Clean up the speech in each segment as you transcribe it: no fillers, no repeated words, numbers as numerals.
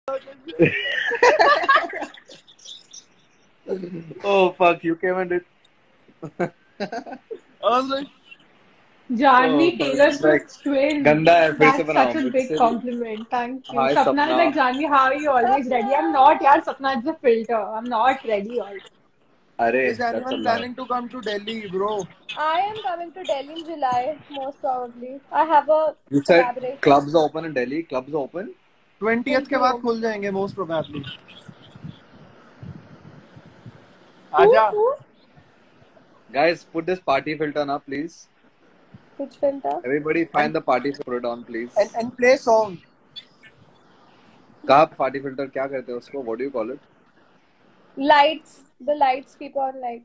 Oh fuck! You came and did. I was like, Janvi, oh, Taylor fuck. Like, Swift's twin. गंदा है फिर से That's बनाओ such a but big still. compliment. Thank you. Hi Sapna is Sapna. like, Janvi, how are you always ready? I'm not, yaar. Sapna, it's a filter. I'm not ready all. Arey, Is that's a anyone lie. planning to come to Delhi, bro? I am coming to Delhi in July, most probably. I have a You said collaboration. clubs are open in Delhi. Clubs are open. 20th के बाद खुल जाएंगे most probably. Who? आजा. Who? Guys, put this party filter on, please. Which filter? Everybody find the party filter, put it on, please. And play song. कहाँ party filter क्या करते हैं उसको? What do you call it? Lights. The lights keep on like.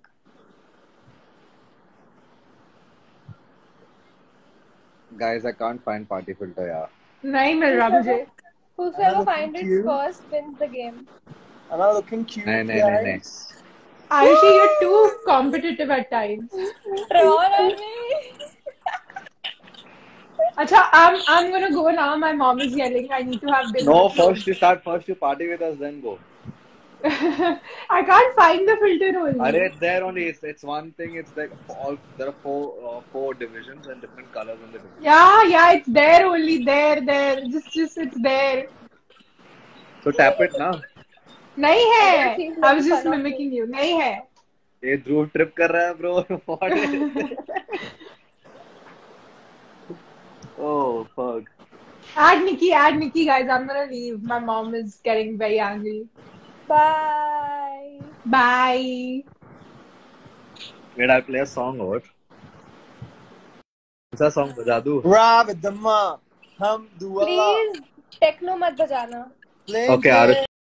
Guys, I can't find party filter, yeah. नहीं मिल रहा मुझे. Whosoever finds it first wins the game. Am I looking cute? नहीं. Ayushi, you're too competitive at times. Troll on me. Acha, I'm gonna go now. My mom is yelling. I need to have dinner. No, first you party with us, then go. I can't find the filter only. Arey, it's there only. It's one thing. It's like there are four divisions and different colors in the division. Yeah, it's there only. There. Just it's there. So tap it now. नहीं है. I was just mimicking you. नहीं है. ये Dhruv trip कर रहा है, bro. What is it? Oh fuck. Add Nikki, guys. I'm gonna leave. My mom is getting very angry. Bye. Bye. Wait, I'll play a song or? कौन सा song बजा दूँ? Rah with the mom. Hum do Allah. Please, techno mat bajana. Okay,